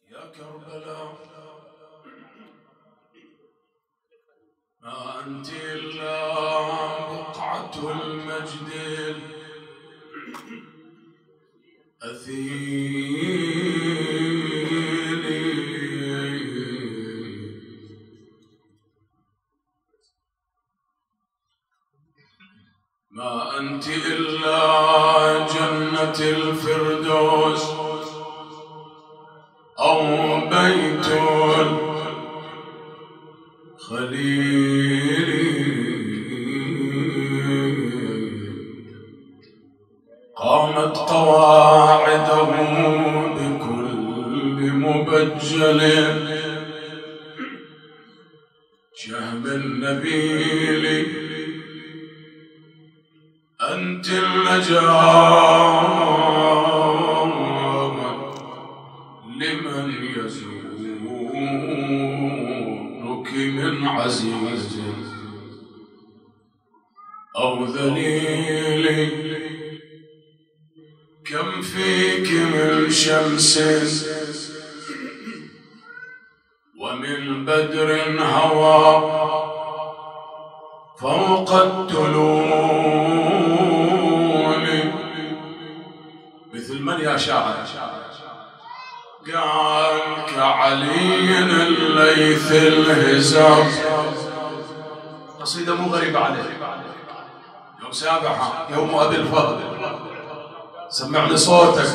يا كربلاء ما أنت إلا بقعة المجد الأثيل، ما أنت إلا جنة الفردوس أو بيت الخليل. قامت قواعده بكل مبجل شهم النبيل. أنت النجاة لمن يزورك من عزيز أو ذليل. كم فيك من شمس ومن بدر هوى فوق التلول. مثل من يا شاعر؟ قال كعلي الليث الهزام. قصيدة مو غريبة عليه. يوم سابحة يوم أبي الفضل سمعني صوتك.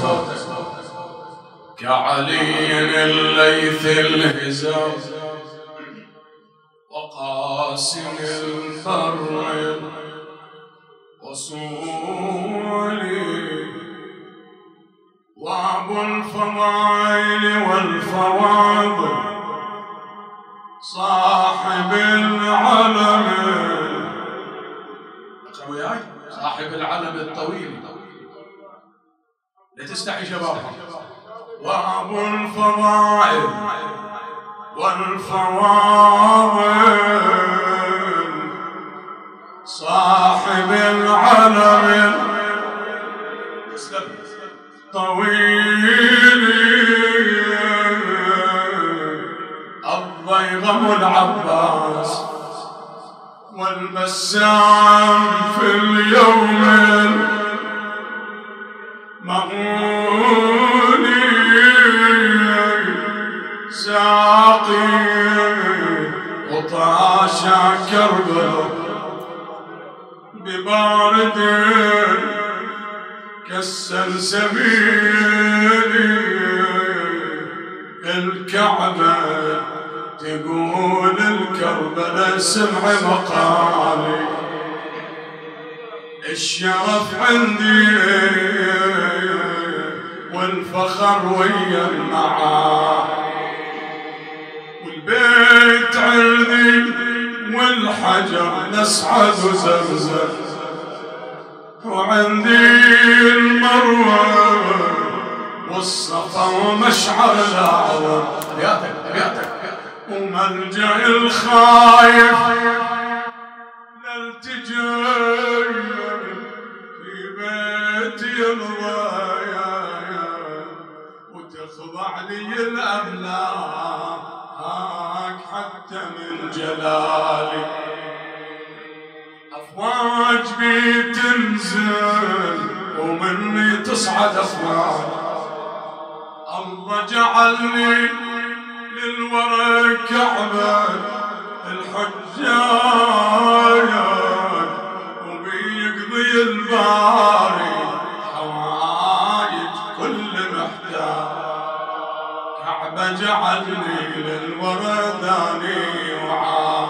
كعلي الليث الهزام وقاسم البر وصولي وابو الفضائل والفواضل صاحب العلم. وياي صاحب العلم الطويل. لا تستحي شبابها. وابو الفضائل والفواضل صاحب العلم طويل. الضيغم العباس والبسام في اليوم المغولي ساقي وطاشا كربلاء ببارد كالسلسبيل. الكعبة تقول الكربلاء سمع مقالي. الشرف عندي والفخر ويا المعالي. والبيت عندي والحجر نسعد وزمزم. وعندي المروة والصفا ومشعر الأعظم. بياتك وملجأ الخايف للتجاي في بيتي الضايا وتخضع لي الأملاك حتى من جلالي. أفواج بي تنزل ومني تصعد أفواج. الله جعلني للورى كعبة الحجاج وبيقضي الباري حوايج كل محتاج. كعبة جعلني للورى ثاني وعاد.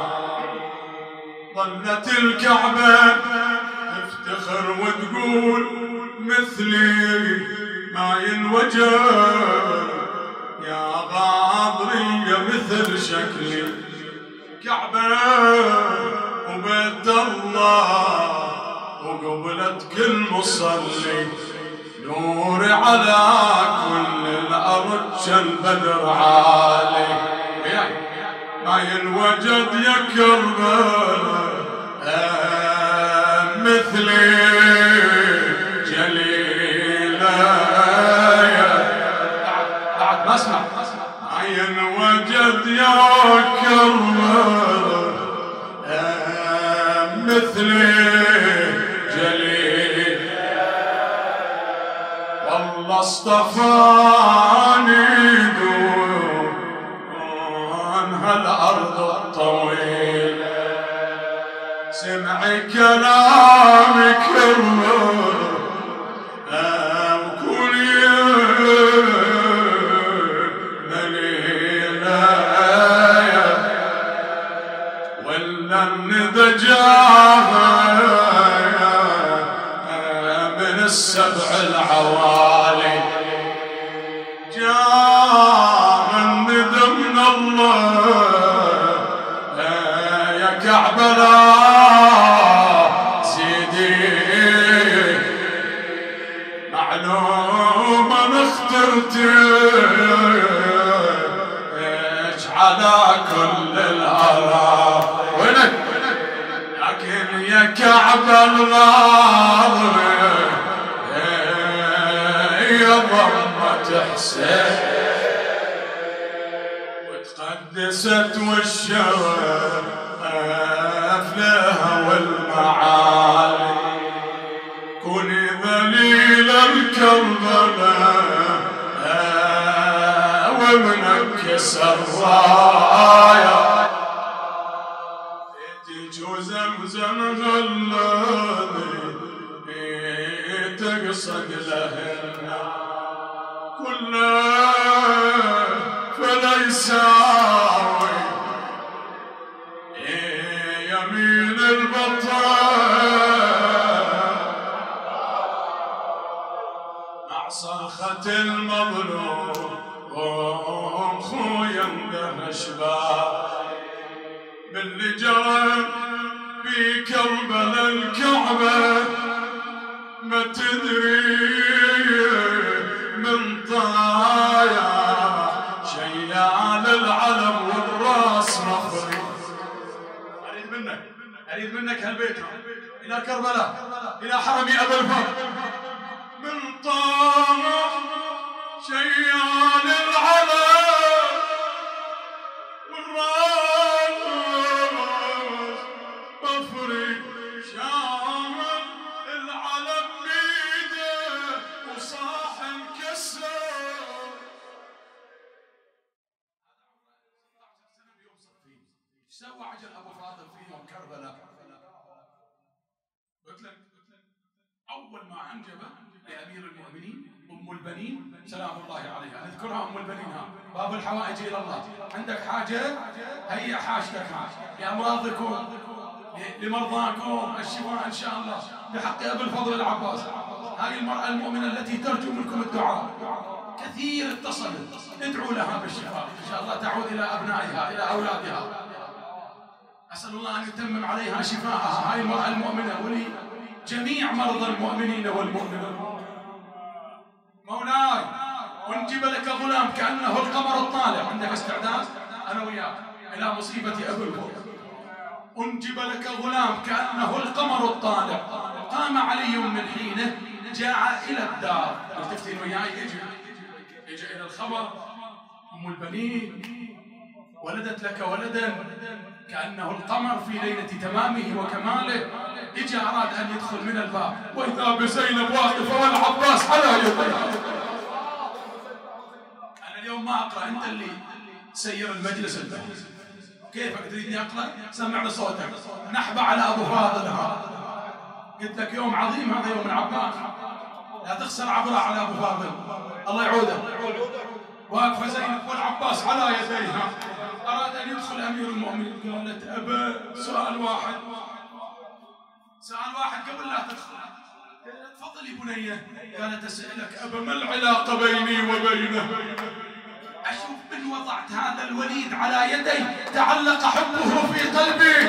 ظلت الكعبة تفتخر وتقول مثلي ما ينوجد يا غاضرية مثل شكلي. كعبة وبيت الله وقبلت كل مصلي. نوري على كل الأرض كالبدر عالي. ما ينوجد يا كربلاء مثلي جليلة. بعد ما اسمع عين وجد يا كربلاء مثلي جليل والله اصطفاني دون هالارض الطويله سمع كلام كربلاء وكل دليله ولا الندى جاها من السبع العوالي جاء الندى من الله يا كعبلاء سيدي معلوم انا اخترتك على كل الآراء وينك لكن يا كعب الغاضب يا ضمة حسين وتقدست والشرف لها والمعالي كوني ذليل الكربلاء ومنكسر الرايه بيتك وزمزم غلاني تقصد لهن كله فلا يساوي يمين البطل مع صرخة المظلوم خويا اندهش باللي جرى في كربلاء الكعبة ما تدري من طايا شيال العلم والراس مفري اريد منك هالبيت الى كربلاء الى حرم ابي الفضل من طايا شيال العلم والراس مفري شامل العلم بيده وصاح انكسر ايش سوى عجل ابو فاضل في يوم كربلاء؟ قلت لك اول ما انجبه لامير المؤمنين ام البنين سلام الله عليها نذكرها ام البنين باب الحوائج الى الله عندك حاجه هيا حاجتك لامراضكم لمرضاكم الشفاء ان شاء الله بحق ابي الفضل العباس هذه المراه المؤمنه التي ترجو منكم الدعاء كثير اتصلت ادعوا لها بالشفاء ان شاء الله تعود الى ابنائها الى اولادها اسال الله ان يتمم عليها شفاءها هذه المراه المؤمنه ولي جميع مرضى المؤمنين والمؤمنات مولاي ونجيب لك غلام كأنه القمر الطالع عندك استعداد أنا وياك إلى مصيبة أبي الفضل أنجب لك غلام كأنه القمر الطالع قام علي من حينه جاء إلى الدار تفتين وياي يجي إلى الخبر أم البنين ولدت لك ولدا كأنه القمر في ليلة تمامه وكماله إجا أراد أن يدخل من الباب وإذا بزينب واقفة والعباس على يديها أنا اليوم ما أقرأ أنت اللي تسير المجلس أنت كيفك تريدني أقرأ؟ سمعنا صوتك نحبة على أبو فاضل قلت لك يوم عظيم هذا يوم العباس لا تخسر عبرة على أبو فاضل الله يعوده واقفة زينب والعباس على يديها أراد أن يدخل أمير المؤمنين قالت أبا سؤال واحد قبل لا تدخل تفضلي بنية قالت أسألك أبا ما العلاقة بيني وبينه أشوف من وضعت هذا الوليد على يدي تعلق حبه في قلبي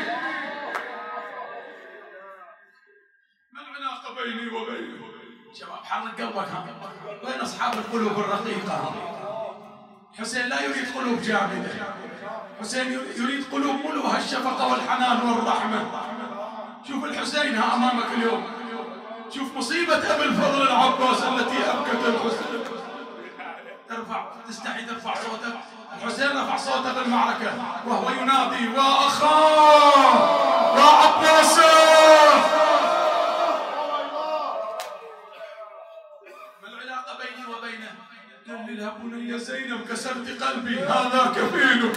ما العلاقة بيني وبينه شباب حرك قلبك وين أصحاب القلوب الرقيقة حسين لا يريد قلوب جامدة حسين يريد قلوب ملوها الشفقة والحنان والرحمة شوف الحسين ها أمامك اليوم شوف مصيبة أبي الفضل العباس التي أبكت الحسين تستحي ترفع صوتك. الحسين رفع صوته بالمعركة وهو ينادي وأخاه وعباس. ما العلاقة بيني وبينه؟ قال لي: يا بني زينب كسرت قلبي، هذا كفيلك.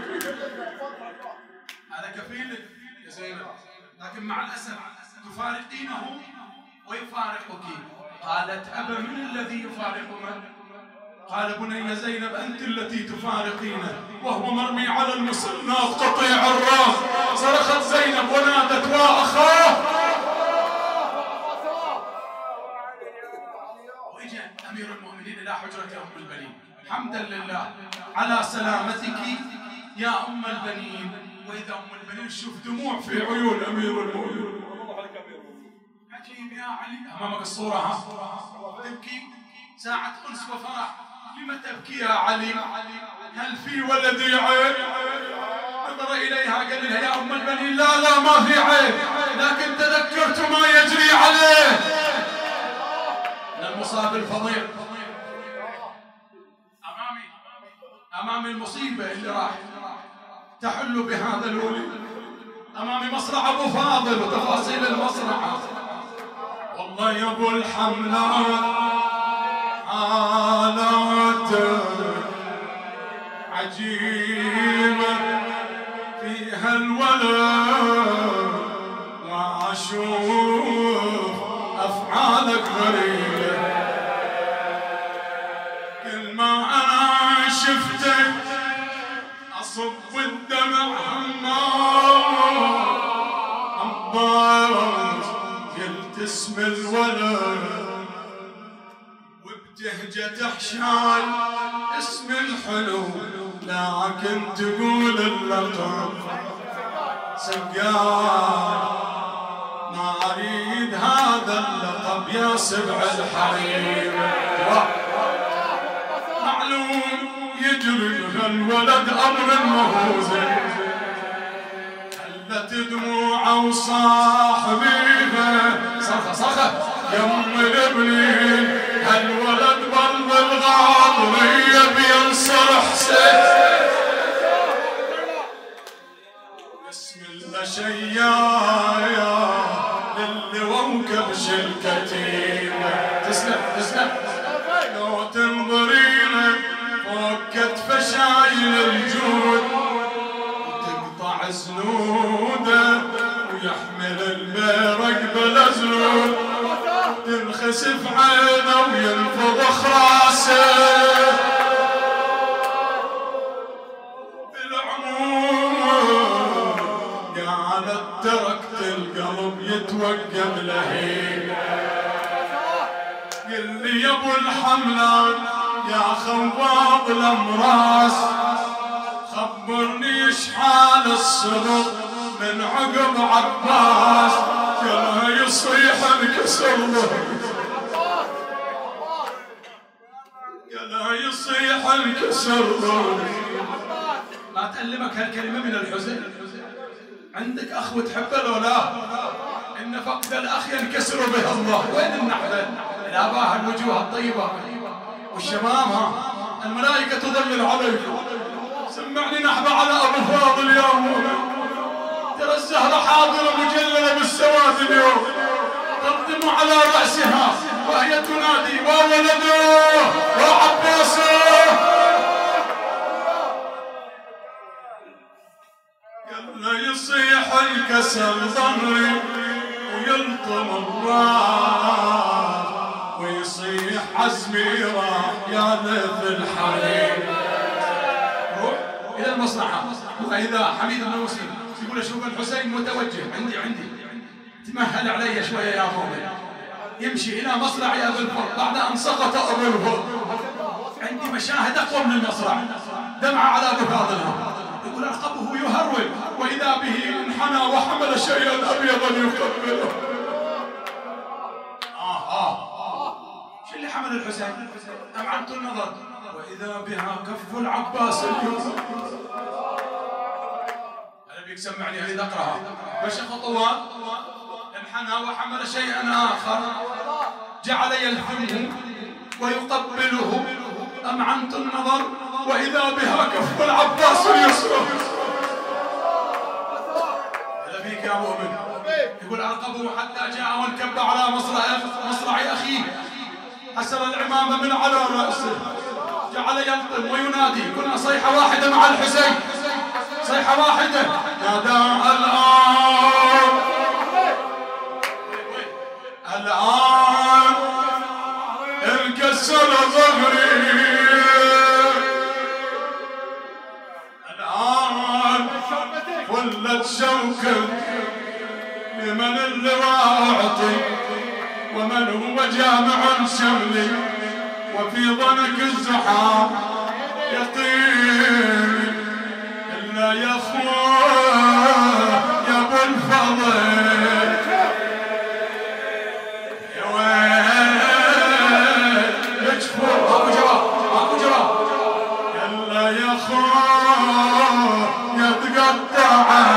هذا كفيلك يا زينب، لكن مع الأسف تفارقينه ويفارقك. قالت: أبا من الذي يفارق من؟ قال: بني زينب أنت التي تفارقينه وهو مرمي على المصنات قطيع الراس. صرخت زينب ونادت: وأخاه. وإجا أمير المؤمنين إلى حجرة أم البنين: حمدا لله على سلامتك يا أم البنين. وإذا أم البنين شوف دموع في عيون أمير المؤمنين. عجيب يا علي، أمامك الصورة ها، تبكي ساعة أنس وفرح. لم تبكي يا علي؟ هل في ولدي عيب؟ نظر إليها قال لها: يا أم البنين لا لا ما في عيب، لكن تذكرت ما يجري عليه من المصاب الفظيع. أمامي المصيبة اللي راح تحل بهذا الولي، أمامي مصرع أبو فاضل وتفاصيل المصرعة. والله يا أبو الحملات حالات عجيبة فيها الولد، وأشوف أفعالك غريبة. كل ما أنا شفتك أصب الدمع عباس. قلت اسم الولد وبتهجة تحشاي اسم الحلو، لكن تقول اللقب سقاي. ما أريد هذا اللقب يا سبع الحريم. معلوم يجري الولد أمر مهوزن، هلت دموعه وصاحبيها صرخة يم الابنين. هالولد ظل الغاضرية بينصر حسين. بسم الله شيايا للي وكبش الكتيبة. تسلم لو تنظرينا فوق كتف شايل الجود، وتقطع زنوده ويحمل البيرق بلا زنود، تنخسف عينه وينفضخ راسه. بالعموم قالت تركت القلب يتوقف لهيب. قل لي يا ابو الحملان يا خواب الامراس، خبرني شحال الصبر من عقب عباس. قالها يصيح انكسر ظهري، قالها يصيح انكسر ظهري. ما تألمك هالكلمة من الحزن؟ عندك أخ وتحبه لو لا؟ إن فقد الأخ ينكسر به الله. وين النحلة؟ الآباء الوجوه الطيبة والشباب ها، الملائكة تظلل عليكم. سمعني نحبة على أبو فاضل يا مولاي. ترى الزهرة حاضرة مجللة بالسواد اليوم، تقدم على رأسها وهي تنادي: وولده وعباسه. قال يصيح الكسر ظهري ويلطم الراس، ويصيح عزمي راح يا ليث الحريم. روح إلى المصلحة. وإذا حميد بن مسلم يقول: شوف الحسين متوجه عندي تمهل علي شوية يا مؤمن. يمشي إلى مصرع أبي الفضل بعد أن سقط أبو الفضل. عندي مشاهد أقوى من المصرع. دمعة على أبو فاضل، يقول: أرقبه يهرول، وإذا به انحنى وحمل شيئا أبيضا يقبله. شو اللي حمل الحسين؟ أمعنت النظر وإذا بها كف العباس اليوم. أنا بيك سمعني أريد أقرأها. مشى خطوات انحنى وحمل شيئا آخر، جعل يلحمه ويقبله أمعنت النظر وإذا بها كف العباس اليسرى. هلا بيك يا مؤمن. يقول أرقبه حتى جاء وانكب على مصرع أخيه، حسر العمامة من على رأسه، جعل يلطم وينادي. كنا صيحة واحدة مع الحسين، صيحة واحدة. نادى الآن انكسر ظهري، الآن ولت شوكة لمن اللواء أعطي، ومن هو جامع شملي وفي ضنك الزحام يطير إلا يا أخوان يا أبو الفضل. يا ويل يجفو ماكو جواب، ماكو جواب. يلا يا أخوان يتقطع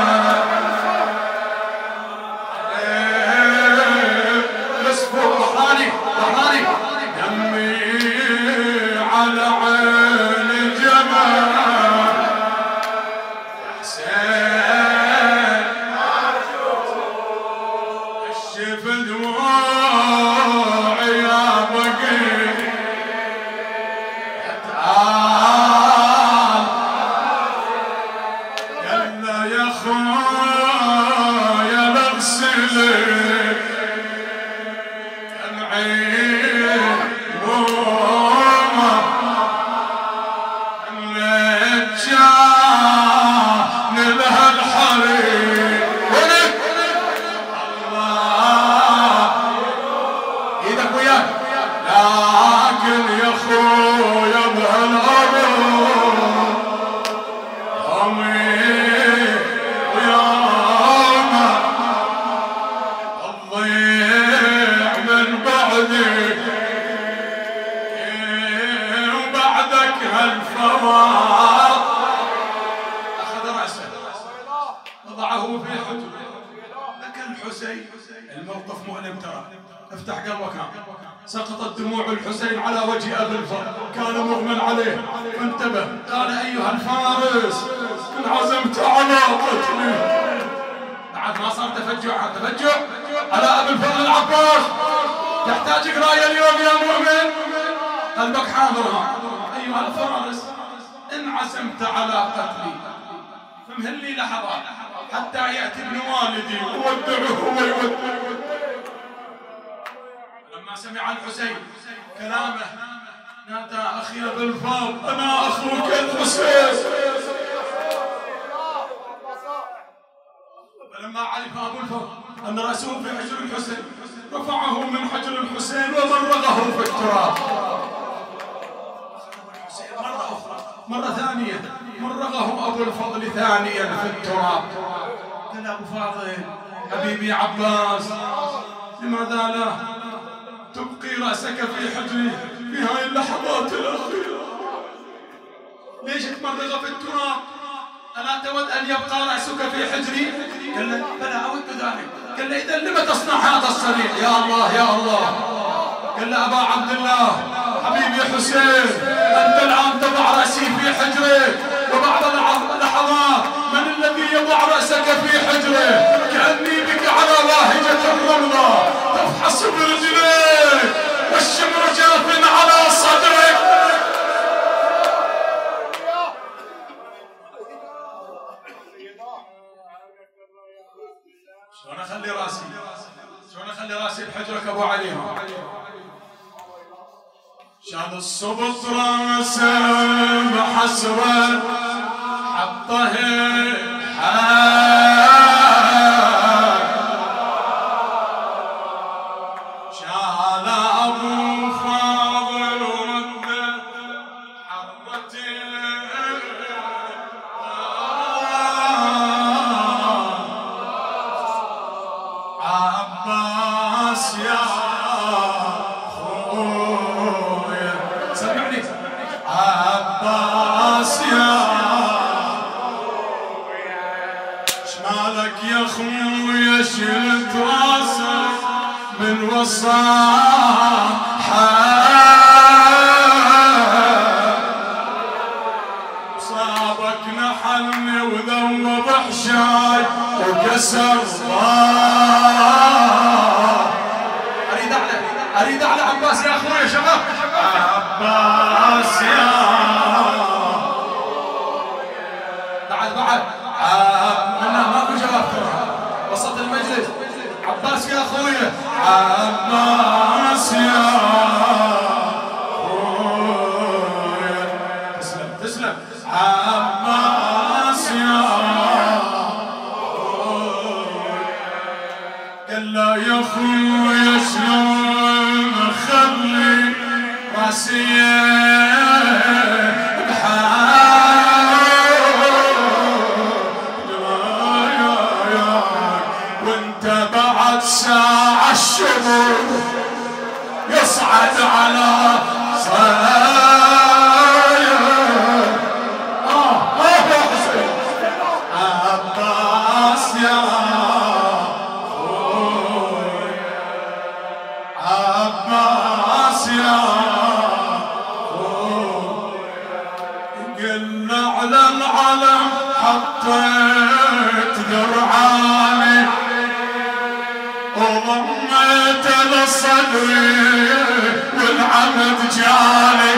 الموقف مؤلم ترى. افتح قلبك. سقطت دموع الحسين على وجه أبي الفضل، كان مغمى عليه فانتبه. قال أيها الفارس إن عزمت على قتلي. بعد ما صار تفجع على أبي الفضل العباس. تحتاج قراية اليوم يا مؤمن، قلبك حاضرها. أيها الفارس إن عزمت على قتلي فمهل لي لحظات حتى يأتي ابن والدي وودعه ويودعه. لما سمع الحسين كلامه نادى أخي أبا الفضل أنا أخوك الحسين. فلما علم أبو الفضل أن رأسه في حجر الحسين رفعه من حجر الحسين ومرغه في التراب. مرة أخرى، مرة ثانية مرغه أبو الفضل ثانيا في التراب. قال أبو فاضل حبيبي عباس لماذا لا تبقي رأسك في حجري في هاي اللحظات الأخيرة؟ ليش تمرغ في التراب؟ ألا تود أن يبقى رأسك في حجري؟ قال له بلى أود ذلك. قال له إذا لم تصنع هذا الصنيع؟ يا الله يا الله. قال له أبا عبد الله حبيبي حسين أنت الآن تضع رأسي في حجرك، وبعد اللحظات من الذي يضع رأسك في حجره؟ كأني بك على واهجة الرملة تفحص برجليك والشمر جاف على صدرك. شلون أخلي رأسي؟ شلون أخلي رأسي بحجرك أبو علي؟ شاد الصبط راسه بحسرة حطه شال أبو فاضل ورده حرته عباس يا عباس يا شمالك يا خويا شلت راسك من وصاحة طحني وذوب حشاي وكسر اريد على عباس يا اخوي يا شباب. عباس يا بعد منها ماكو جواب وسط المجلس. عباس يا اخوي. عباس يا اخوي. تسلم. عباس يا اخوي. قال له يا اخوي شلون اخلي راسي ساعة الشموع يصعد على صايا. حسين. عباس يا اخوي. عباس يا اخوي. قلنا على العلم حطيت درعاني وضميت لصدري والعمد جالي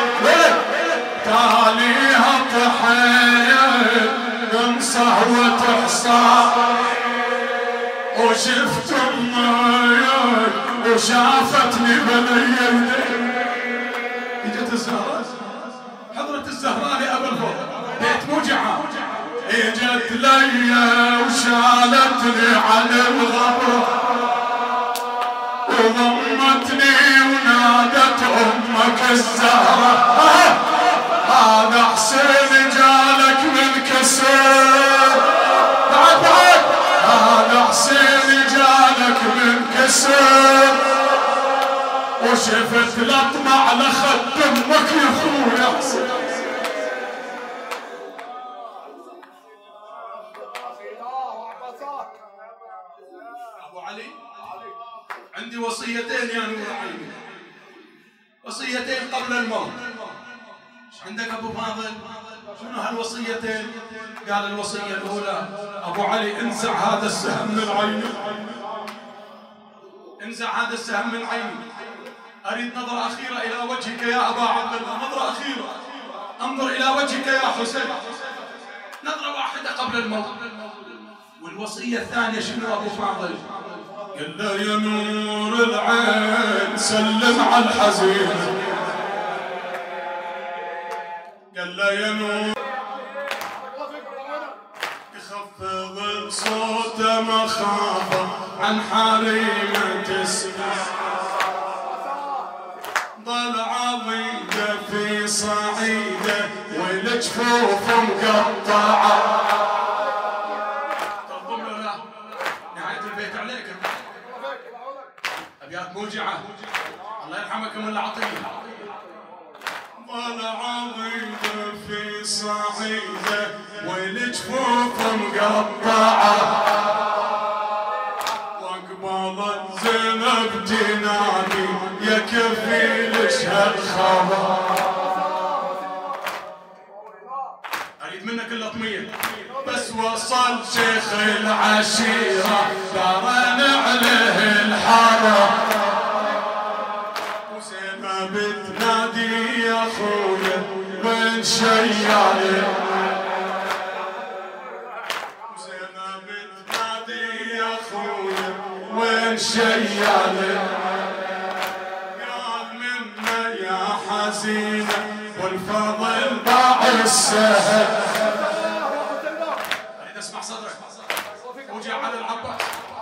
تاليها طحيت انصه وتحصى وشفت امي وشافتني بين يدي. اجت الزهراء حضرة الزهراء لأبو الفضل بيت موجعة. اجت لي وشالتني عن الغبرة وضمتني ونادت امك الزهرة. هذا حسين جالك من كسر. بعد هذا حسين جالك من كسر وشفت الاطمع لخد امك يا اخويا حسين. ابو علي عندي وصيتين يا نور عيني، وصيتين قبل الموت. ايش عندك ابو فاضل؟ شنو هالوصيتين؟ قال الوصيه الاولى ابو علي انزع هذا السهم من عيني، انزع هذا السهم من عيني. اريد نظره اخيره الى وجهك يا ابا عبد الله، نظره اخيره انظر الى وجهك يا حسين، نظره واحده قبل الموت. والوصيه الثانيه شنو ابو فاضل؟ قال له يا نور العين سلم على الحزين. قال له يا نور يخفض صوته مخافه عن حالي ما تسمع. ضل عضيده في صعيده والجفوف مقطعه. ابيات موجعه الله يرحمكم العطيه. ضل عضيده في صعيده والجفوف مقطعه واقبلت زينب جناني يا كفيل اشهد خبر. اريد منك اللطميه بس وصل شيخ العشيره درن عليه الحاره وزينب بتنادي يا اخويا وين شيالي. وزينب بتنادي يا اخويا وين شيالي. قال منا يا حزينه والفضل باع السهل. اريد اسمع صدرك وجع على العباس.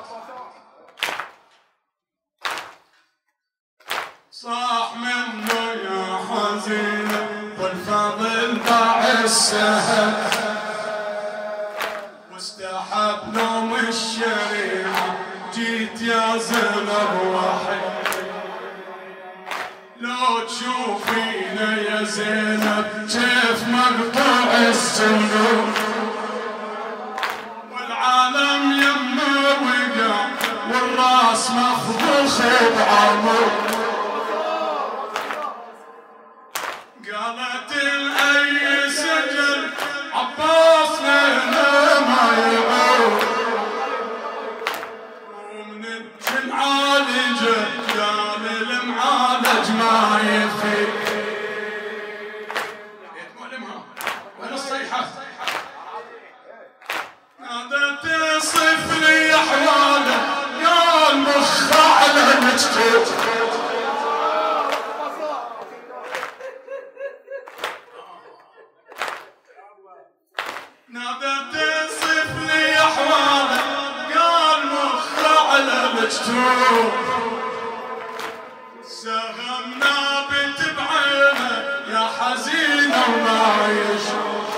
صاح منه يا حزينه والفضل باع السهل واستحب نوم الشريعه. جيت يا زينب وحيد لو تشوفينا يا زينب كيف مقطوع السنون والعالم يمه وقع والراس مخبوخ بعمر. قالت الاي سجل عباس نادت تصف لي احواله قال مخه على مجتوب سهم نابت بعينه يا حزينه وما يشوف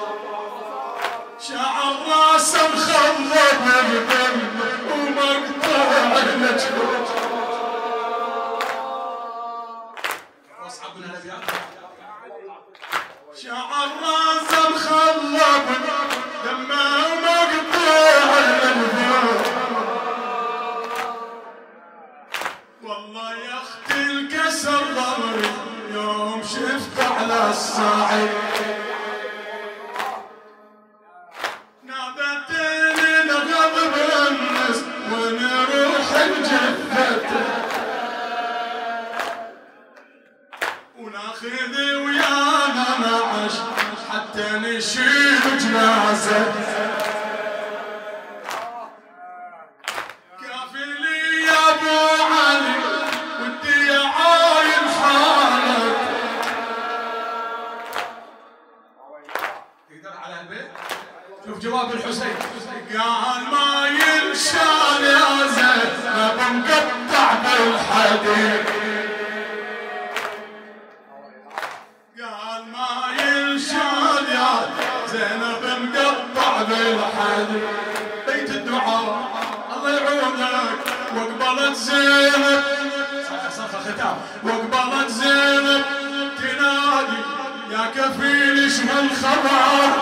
شعر راسه مخضب الدم ومقطع المجهول واصحابنا الابيات شعر راسه مخضب دمه ومقطع المجهول والله يا اختي الكسر ضهري يوم شفت على الصعيد نادتني نغضب الناس ونروح الجثة وناخذ ويانا نعش حتى نشيل جنازة كافي لي يا ابو علي ودي عاين حالك تقدر على البيت شوف جواب الحسين قال ما ينشال يا زينب مقطع بالحديد قال ما ينشال يا زينب مقطع بالحديد بيت الدعاء الله يعونك وقبلت زينب صرخة ختام وقبلت زينب تنادي يا كفيل شو الخبر